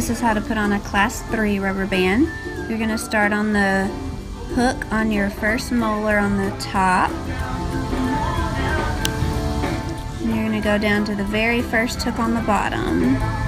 This is how to put on a class 3 rubber band. You're going to start on the hook on your first molar on the top. And you're going to go down to the very first hook on the bottom.